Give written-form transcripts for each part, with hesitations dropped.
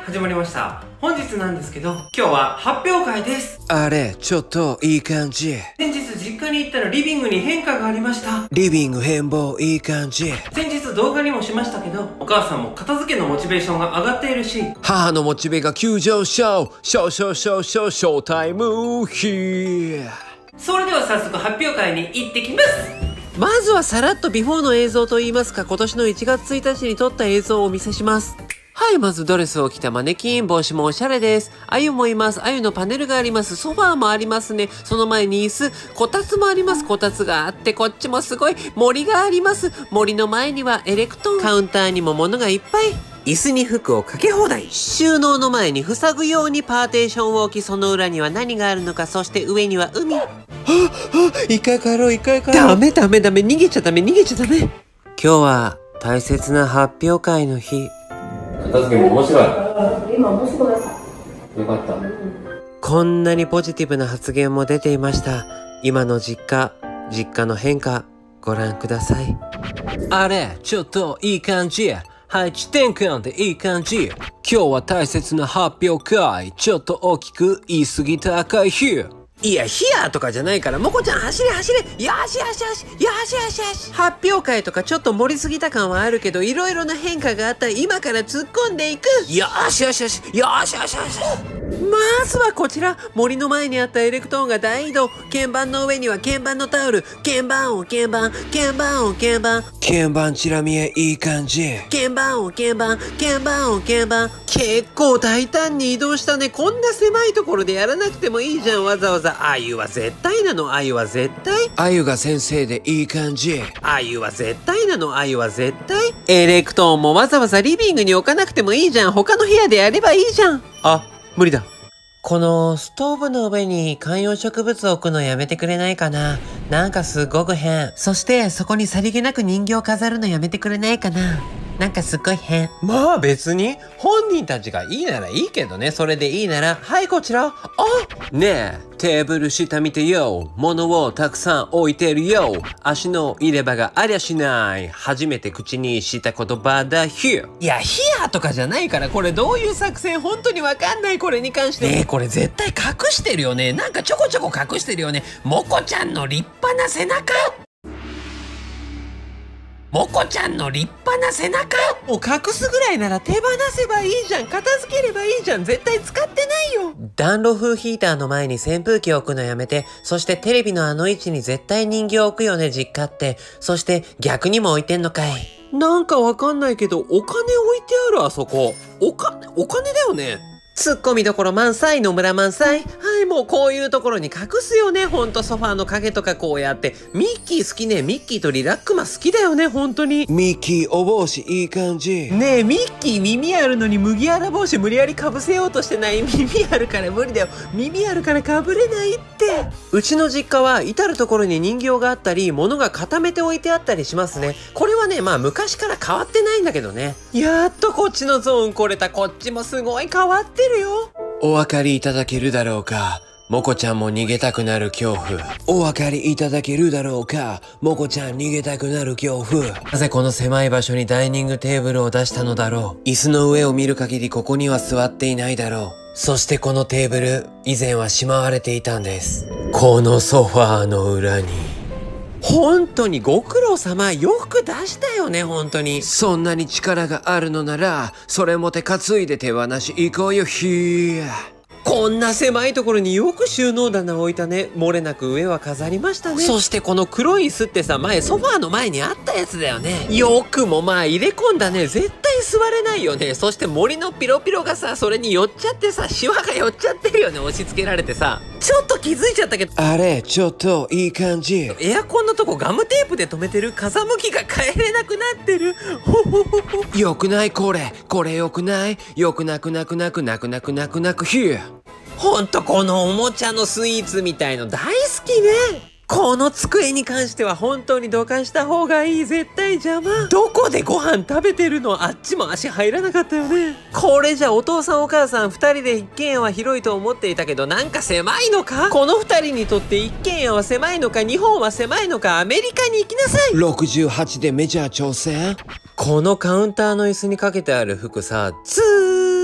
始まりました。本日なんですけど、今日は発表会です。 あれ、ちょっといい感じ。 先日実家に行ったらリビングに変化がありました。 リビング変貌いい感じ。 先日動画にもしましたけど、お母さんも片付けのモチベーションが上がっているし、 母のモチベが急上昇。ショータイムヒー。 それでは早速発表会に行ってきます。 まずはさらっとビフォーの映像といいますか、今年の1月1日に撮った映像をお見せします。はい、まずドレスを着たマネキン、帽子もおしゃれです。あゆもいます。あゆのパネルがあります。ソファーもありますね。その前に椅子、こたつもあります。こたつがあって、こっちもすごい森があります。森の前にはエレクトーン。カウンターにも物がいっぱい。椅子に服をかけ放題。収納の前に塞ぐようにパーテーションを置き、その裏には何があるのか、そして上には海。 一回帰ろう。 ダメ、逃げちゃダメ。今日は大切な発表会の日。 片付けも面白い。 今面白かった。 よかった。 こんなにポジティブな発言も出ていました。今の実家の変化、ご覧ください。 あれ、ちょっといい感じ。配置転換でいい感じ。今日は大切な発表会。ちょっと大きく言い過ぎた赤い日。 いや、ヒヤーとかじゃないから、もこちゃん走れ。よし。発表会とかちょっと盛りすぎた感はあるけど、いろいろな変化があったら今から突っ込んでいく。 よし。 まずはこちら、森の前にあったエレクトーンが大移動。鍵盤の上には鍵盤のタオル。鍵盤音。 鍵盤チラ見えいい感じ。 鍵盤音。結構大胆に移動したね。こんな狭いところでやらなくてもいいじゃん、わざわざ。あゆは絶対なの。あゆは絶対。 あゆが先生でいい感じ。 あゆは絶対なの。あゆは絶対。エレクトーンもわざわざリビングに置かなくてもいいじゃん。他の部屋でやればいいじゃん。あ、無理だ。このストーブの上に観葉植物を置くのやめてくれないかな。なんかすごく変。そしてそこにさりげなく人形を飾るのやめてくれないかな。なんかすっごい変。 まあ別に本人たちがいいならいいけどね。それでいいなら、はいこちら。ねえ、テーブル下見てよ。物をたくさん置いてるよ。足の入れ歯がありゃしない。初めて口にした言葉だ。ヒュー。 いや、ヒヤーとかじゃないから、これどういう作戦本当にわかんない。これに関して。これ絶対隠してるよね。なんかちょこちょこ隠してるよね。もこちゃんの立派な背中。もこちゃんの立派な背中を隠すぐらいなら手放せばいいじゃん。片付ければいいじゃん。絶対使ってないよ。暖炉風ヒーターの前に扇風機を置くのやめて。そしてテレビのあの位置に絶対人形を置くよね、実家って。そして逆にも置いてんのかい。 なんかわかんないけど、お金置いてあるあそこ。お金だよね。 ツッコミどころ満載、野村満載。はい、もうこういうところに隠すよね。ほんとソファーの影とかこうやって。ミッキー好きね。ミッキーとリラックマ好きだよね、ほんとに。 ミッキーお帽子いい感じ。 ねえ、ミッキー耳あるのに麦わら帽子無理やりかぶせようとしてない。耳あるから無理だよ。耳あるからかぶれないって。うちの実家は至るところに人形があったり、物が固めて置いてあったりしますね。これはね、まあ昔から変わってないんだけどね。やっとこっちのゾーン来れた。こっちもすごい変わってるよ。 お分かりいただけるだろうか。もこちゃんも逃げたくなる恐怖。お分かりいただけるだろうか。もこちゃん逃げたくなる恐怖。 なぜこの狭い場所にダイニングテーブルを出したのだろう。 椅子の上を見る限りここには座っていないだろう。 そしてこのテーブル、以前はしまわれていたんです。このソファーの裏に。本当にご苦労様。よく出したよね、本当に。 そんなに力があるのなら、それも手担いで手放し行こうよ、ひー。 こんな狭いところによく収納棚を置いたね。漏れなく上は飾りましたね。そしてこの黒い椅子ってさ、前ソファーの前にあったやつだよね。よくもまあ入れ込んだね。絶対座れないよね。そして森のピロピロがさ、それに寄っちゃってさ、シワが寄っちゃってるよね。押し付けられてさ。ちょっと気づいちゃったけど。 あれ、ちょっといい感じ。 エアコンのとこガムテープで留めてる。風向きが変えれなくなってる。 よくないこれよくない。よくなくひー。 ほんとこのおもちゃのスイーツみたいの大好きね。この机に関しては本当にどかした方がいい。絶対邪魔。どこでご飯食べてるの。あっちも足入らなかったよね。これじゃお父さんお母さん二人で一軒家は広いと思っていたけど、なんか狭いのか。この二人にとって一軒家は狭いのか、日本は狭いのか、アメリカに行きなさい。 68でメジャー挑戦。 このカウンターの椅子にかけてある服さ、ずーっと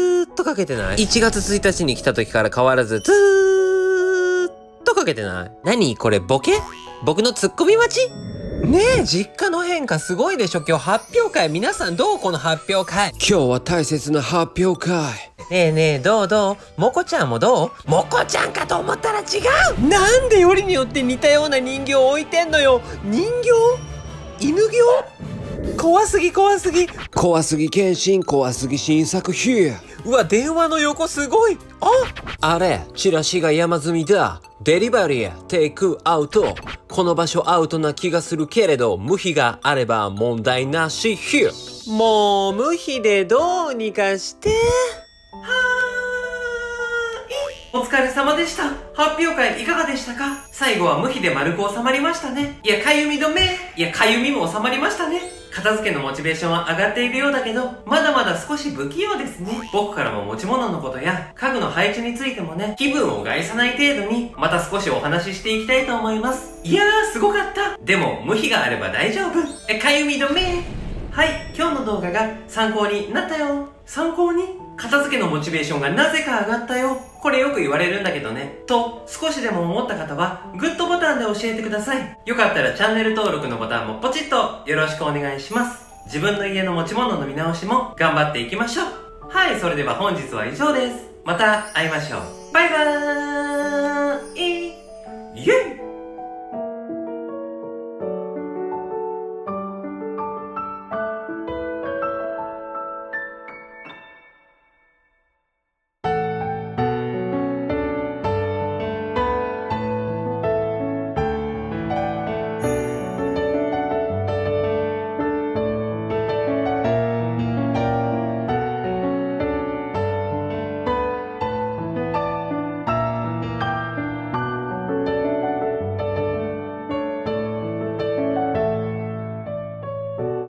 かけてない？ 1 月1日に来た時から変わらずずーっとかけてない？何これボケ？僕のツッコミ待ち？ねえ、実家の変化すごいでしょ。今日発表会。皆さんどう？この発表会。 今日は大切な発表会。 ねえねえ、どうもこちゃんもどう？もこちゃんかと思ったら違う。なんでよりによって似たような人形を置いてんのよ。人形？犬形？怖すぎ。 怖すぎ検診、怖すぎ新作品。 うわ、電話の横すごい。 あれ、チラシが山積みだ。デリバリー、テイクアウト。この場所アウトな気がするけれど、無比があれば問題なし。 もう無比でどうにかして。 お疲れ様でした。発表会いかがでしたか？最後は無比で丸く収まりましたね。いや、かゆみ止め。いや、かゆみも収まりましたね。片付けのモチベーションは上がっているようだけど、まだまだ少し不器用ですね。僕からも持ち物のことや家具の配置についてもね、気分を害さない程度に、また少しお話ししていきたいと思います。いやー、すごかった。でも、無比があれば大丈夫。かゆみ止め。はい、今日の動画が参考になったよ。参考に？片付けのモチベーションがなぜか上がったよ。これよく言われるんだけどね。と、少しでも思った方は、グッドボタンで教えてください。よかったらチャンネル登録のボタンもポチッとよろしくお願いします。自分の家の持ち物の見直しも頑張っていきましょう。はい、それでは本日は以上です。また会いましょう。バイバーイ。